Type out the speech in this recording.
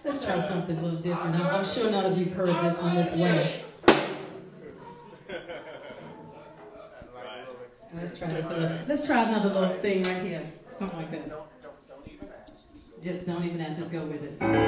Let's try something a little different. I'm sure none of you've heard this on this way. Let's try this. Let's try another little thing right here. Something like this. Just don't even ask. Just go with it.